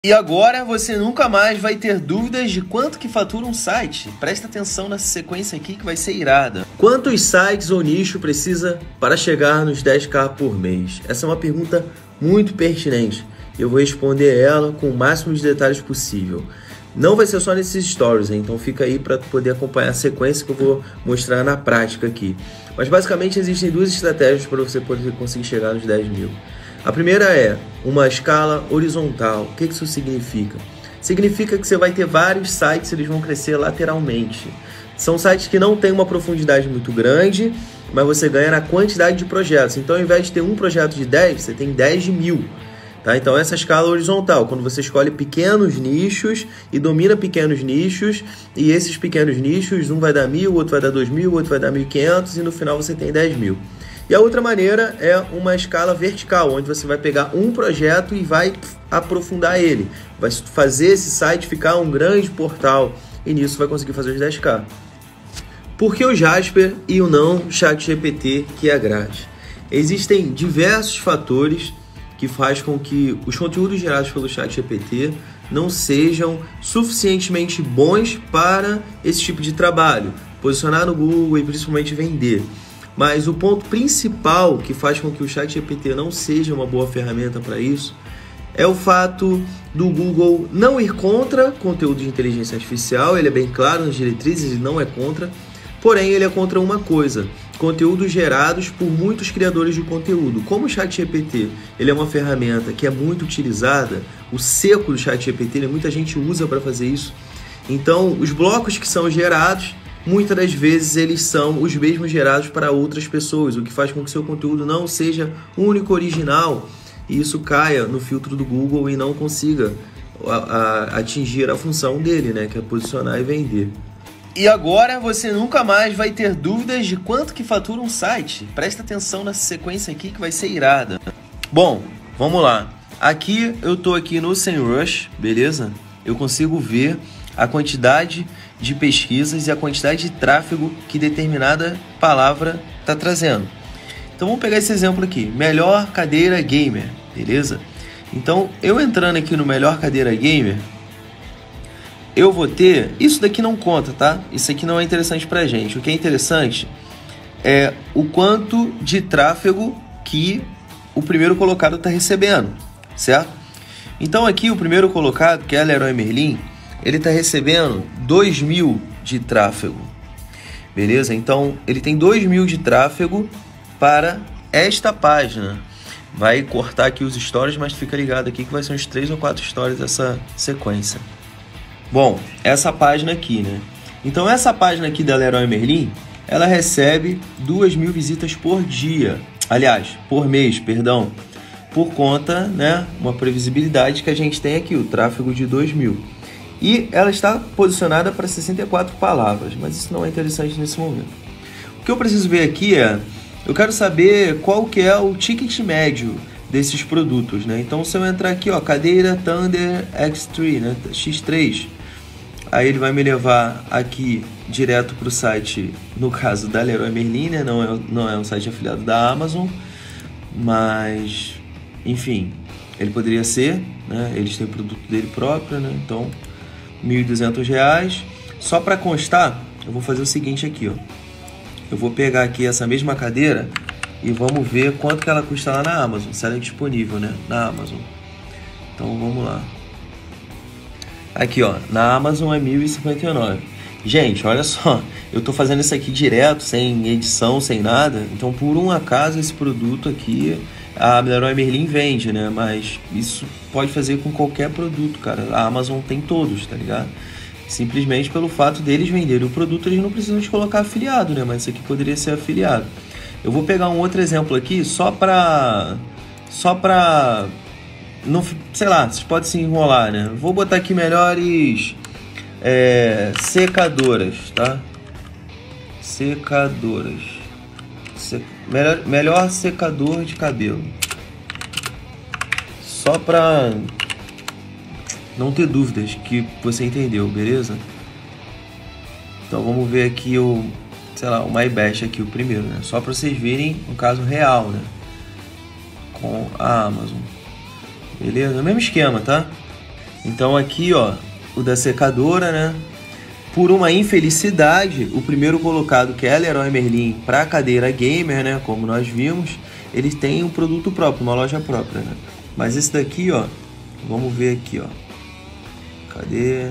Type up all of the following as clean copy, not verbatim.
E agora você nunca mais vai ter dúvidas de quanto que fatura um site. Presta atenção nessa sequência aqui que vai ser irada. Quantos sites ou nicho precisa para chegar nos 10k por mês? Essa é uma pergunta muito pertinente. Eu vou responder ela com o máximo de detalhes possível. Não vai ser só nesses stories, hein? Então fica aí para poder acompanhar a sequência que eu vou mostrar na prática aqui. Mas basicamente existem duas estratégias para você poder conseguir chegar nos 10 mil. A primeira é uma escala horizontal. O que isso significa? Significa que você vai ter vários sites, eles vão crescer lateralmente. São sites que não têm uma profundidade muito grande, mas você ganha na quantidade de projetos. Então, ao invés de ter um projeto de 10, você tem 10 de 1000. Tá? Então, essa escala horizontal, quando você escolhe pequenos nichos e domina pequenos nichos, e esses pequenos nichos, um vai dar 1000, outro vai dar 2000, outro vai dar 1500, e no final você tem 10 mil. E a outra maneira é uma escala vertical, onde você vai pegar um projeto e vai aprofundar ele. Vai fazer esse site ficar um grande portal e nisso vai conseguir fazer os 10k. Por que o Jasper e o não ChatGPT que é grátis? Existem diversos fatores que fazem com que os conteúdos gerados pelo ChatGPT não sejam suficientemente bons para esse tipo de trabalho. Posicionar no Google e principalmente vender. Mas o ponto principal que faz com que o ChatGPT não seja uma boa ferramenta para isso é o fato do Google não ir contra conteúdo de inteligência artificial. Ele é bem claro nas diretrizes, ele não é contra, porém ele é contra uma coisa: conteúdos gerados por muitos criadores de conteúdo. Como o ChatGPT ele é uma ferramenta que é muito utilizada, o seco do ChatGPT, muita gente usa para fazer isso. Então, os blocos que são gerados, muitas das vezes eles são os mesmos gerados para outras pessoas, o que faz com que seu conteúdo não seja único, original, e isso caia no filtro do Google e não consiga atingir a função dele, né, que é posicionar e vender. E agora você nunca mais vai ter dúvidas de quanto que fatura um site. Presta atenção nessa sequência aqui que vai ser irada. Bom, vamos lá. Aqui eu estou aqui no SEMrush, beleza? Eu consigo ver a quantidade de pesquisas e a quantidade de tráfego que determinada palavra está trazendo. Então vamos pegar esse exemplo aqui, melhor cadeira gamer, beleza? Então eu entrando aqui no melhor cadeira gamer, eu vou ter, isso daqui não conta, tá? Isso aqui não é interessante pra gente. O que é interessante é o quanto de tráfego que o primeiro colocado está recebendo, certo? Então aqui o primeiro colocado, que é a Leroy Merlin, ele está recebendo 2000 de tráfego, beleza? Então, ele tem 2000 de tráfego para esta página. Vai cortar aqui os stories, mas fica ligado aqui que vai ser uns 3 ou 4 stories dessa sequência. Bom, essa página aqui, né? Então, essa página aqui da Leroy Merlin, ela recebe 2000 visitas por dia. Aliás, por mês, perdão. Por conta, né, uma previsibilidade que a gente tem aqui, o tráfego de 2000. E ela está posicionada para 64 palavras, mas isso não é interessante nesse momento. O que eu preciso ver aqui é, eu quero saber qual que é o ticket médio desses produtos, né? Então, se eu entrar aqui, ó, cadeira Thunder X3, né, X3, aí ele vai me levar aqui direto para o site, no caso da Leroy Merlin, né? Não é um site afiliado da Amazon, mas, enfim, ele poderia ser, né? Eles têm o produto dele próprio, né? Então, R$ 1.200. Só para constar, eu vou fazer o seguinte aqui, ó. Eu vou pegar aqui essa mesma cadeira e vamos ver quanto que ela custa lá na Amazon, se ela é disponível, né, na Amazon. Então vamos lá. Aqui, ó, na Amazon é R$ 1.059. Gente, olha só, eu tô fazendo isso aqui direto, sem edição, sem nada. Então, por um acaso, esse produto aqui a Leroy Merlin vende, né? Mas isso pode fazer com qualquer produto, cara. A Amazon tem todos, tá ligado? Simplesmente pelo fato deles venderem o produto, eles não precisam de colocar afiliado, né? Mas isso aqui poderia ser afiliado. Eu vou pegar um outro exemplo aqui, só pra não, sei lá, vocês podem se enrolar, né? Vou botar aqui melhores secadoras, tá? Secadoras. Melhor secador de cabelo. Só pra não ter dúvidas que você entendeu, beleza? Então vamos ver aqui o MyBest aqui, o primeiro, né? Só pra vocês verem um caso real, né? Com a Amazon. Beleza? O mesmo esquema, tá? Então aqui, ó, o da secadora, né? Por uma infelicidade, o primeiro colocado, que é a Leroy Merlin, para cadeira gamer, né? Como nós vimos, eles têm um produto próprio, uma loja própria, né? Mas esse daqui, ó, vamos ver aqui, ó. Cadê?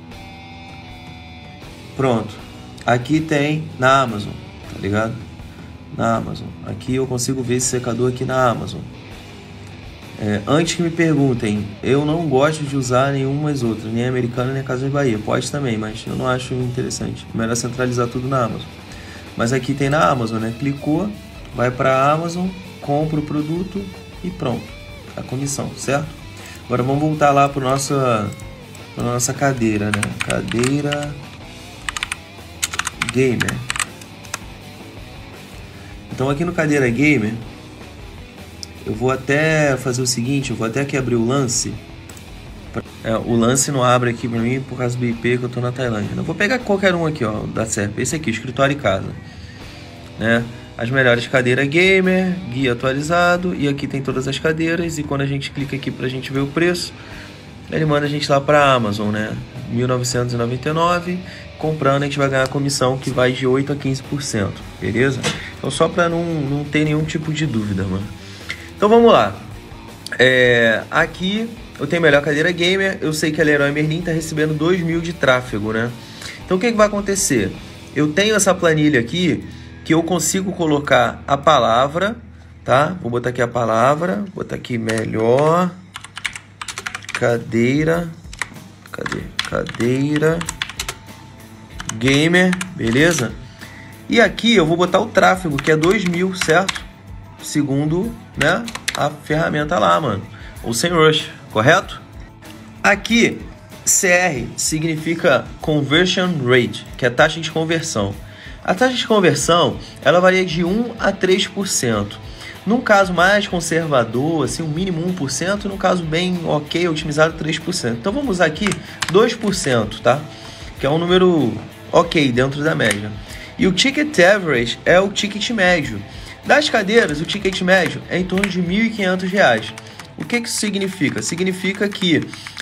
Pronto. Aqui tem na Amazon, tá ligado? Na Amazon. Aqui eu consigo ver esse secador aqui na Amazon. Antes que me perguntem, eu não gosto de usar nenhumas outras, nem Americana nem Casa de Bahia. Pode também, mas eu não acho interessante. Melhor centralizar tudo na Amazon. Mas aqui tem na Amazon, né? Clicou, vai para a Amazon, compra o produto e pronto. A comissão, certo? Agora vamos voltar lá para nossa cadeira, né? Cadeira gamer. Então aqui no cadeira gamer, eu vou até fazer o seguinte, eu vou até aqui abrir o lance. O lance não abre aqui pra mim por causa do IP que eu tô na Tailândia. Eu vou pegar qualquer um aqui, ó, da CERP. Esse aqui, escritório e casa, né? As melhores cadeiras gamer, guia atualizado, e aqui tem todas as cadeiras. E quando a gente clica aqui pra gente ver o preço, ele manda a gente lá pra Amazon, né? 1.999. Comprando, a gente vai ganhar a comissão que vai de 8 a 15%, beleza? Então só pra não ter nenhum tipo de dúvida, mano. Então vamos lá. Aqui eu tenho a melhor cadeira gamer. Eu sei que a Leroy Merlin está recebendo 2.000 de tráfego, né? Então o que vai acontecer? Eu tenho essa planilha aqui que eu consigo colocar a palavra, tá? Vou botar aqui a palavra, vou botar aqui melhor cadeira, cadeira gamer, beleza? E aqui eu vou botar o tráfego, que é 2.000, certo? Segundo, né, a ferramenta lá, mano, o SEMrush, correto? Aqui, CR significa Conversion Rate, que é a taxa de conversão. A taxa de conversão, ela varia de 1 a 3%. Num caso mais conservador, assim, um mínimo 1%, num caso bem ok, otimizado, 3%. Então vamos usar aqui 2%, tá? Que é um número ok, dentro da média. E o Ticket Average é o ticket médio. Das cadeiras, o ticket médio é em torno de R$ 1.500. O que isso significa? Significa que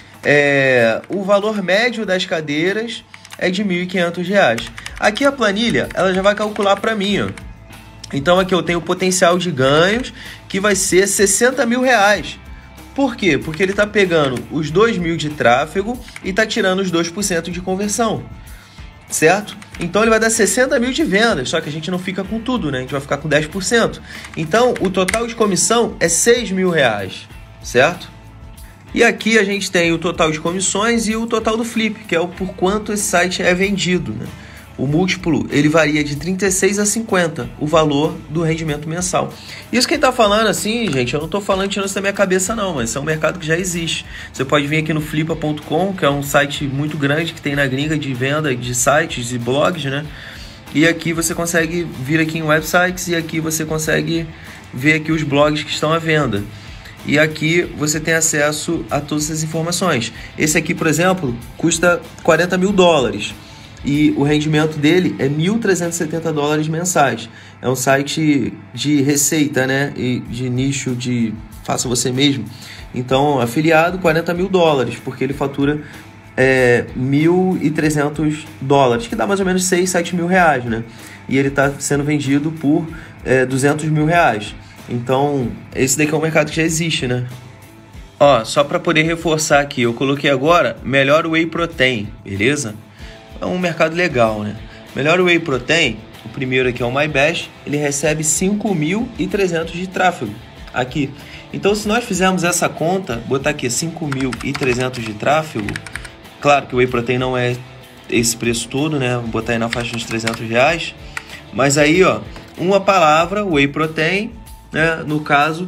o valor médio das cadeiras é de R$ 1.500. Aqui a planilha, ela já vai calcular para mim, ó. Então aqui eu tenho o potencial de ganhos, que vai ser 60 mil reais. Por quê? Porque ele está pegando os 2.000 de tráfego e está tirando os 2% de conversão. Certo? Então ele vai dar 60 mil de vendas, só que a gente não fica com tudo, né? A gente vai ficar com 10%. Então o total de comissão é 6 mil reais, certo? E aqui a gente tem o total de comissões e o total do flip, que é o por quanto esse site é vendido, né? O múltiplo, ele varia de 36 a 50, o valor do rendimento mensal. Isso quem tá falando assim, gente, eu não tô falando tirando isso da minha cabeça não, mas isso é um mercado que já existe. Você pode vir aqui no flipa.com, que é um site muito grande que tem na gringa de venda de sites e blogs, né? E aqui você consegue vir aqui em websites e aqui você consegue ver aqui os blogs que estão à venda. E aqui você tem acesso a todas essas informações. Esse aqui, por exemplo, custa $40 mil. E o rendimento dele é $1.370 mensais. É um site de receita, né? E de nicho de faça você mesmo. Então, afiliado, $40 mil, porque ele fatura $1.300, que dá mais ou menos 6, 7 mil reais, né? E ele está sendo vendido por 200 mil reais. Então, esse daqui é um mercado que já existe, né? Ó, só para poder reforçar aqui, eu coloquei agora melhor whey protein, beleza? É um mercado legal, né? Melhor whey protein, o primeiro aqui é o MyBest, ele recebe 5.300 de tráfego aqui. Então, se nós fizermos essa conta, botar aqui 5.300 de tráfego, claro que o whey protein não é esse preço todo, né? Vou botar aí na faixa de 300 reais. Mas aí, ó, uma palavra, whey protein, né? No caso,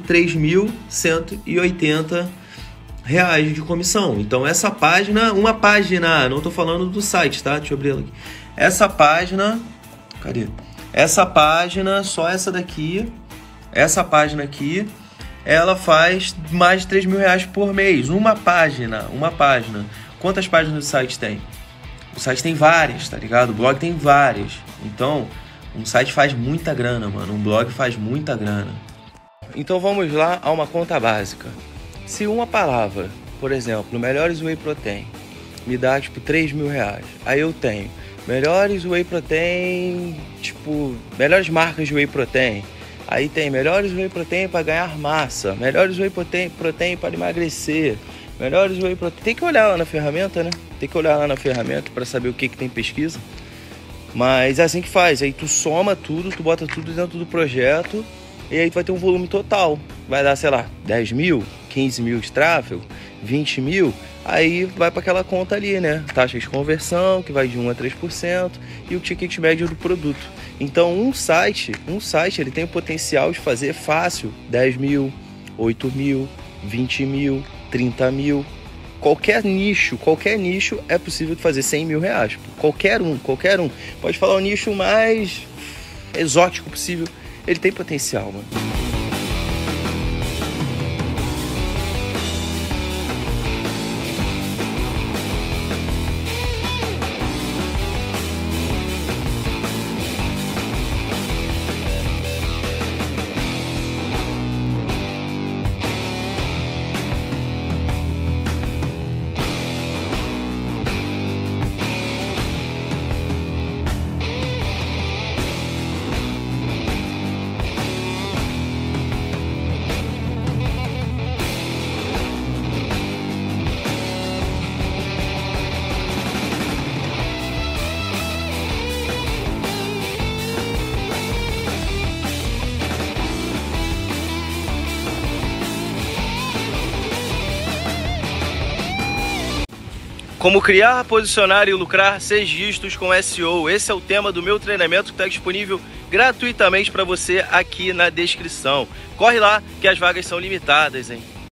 3.180 reais de comissão. Então essa página, uma página, não tô falando do site, tá? Deixa eu abrir ela aqui. Essa página, cadê? Essa página, só essa daqui, essa página aqui, ela faz mais de 3 mil reais por mês. Uma página. Quantas páginas o site tem? O site tem várias, tá ligado? O blog tem várias. Então, um site faz muita grana, mano. Um blog faz muita grana. Então vamos lá a uma conta básica. Se uma palavra por exemplo, melhores whey protein, me dá tipo R$3.000. Aí eu tenho melhores whey protein, tipo, melhores marcas de whey protein. Aí tem melhores whey protein para ganhar massa, melhores whey protein para emagrecer, melhores whey protein. Tem que olhar lá na ferramenta, né? Tem que olhar lá na ferramenta para saber o que tem pesquisa. Mas é assim que faz. Aí tu soma tudo, tu bota tudo dentro do projeto e aí tu vai ter um volume total. Vai dar, sei lá, 10 mil, 15 mil de tráfego, 20 mil. Aí vai para aquela conta ali, né? Taxa de conversão, que vai de 1 a 3%, e o ticket médio do produto. Então, um site, ele tem o potencial de fazer fácil 10 mil, 8 mil, 20 mil, 30 mil. Qualquer nicho é possível de fazer R$100.000. Qualquer um. Pode falar o nicho mais exótico possível. Ele tem potencial, mano. Como criar, posicionar e lucrar 6 dígitos com SEO. Esse é o tema do meu treinamento que está disponível gratuitamente para você aqui na descrição. Corre lá que as vagas são limitadas, hein?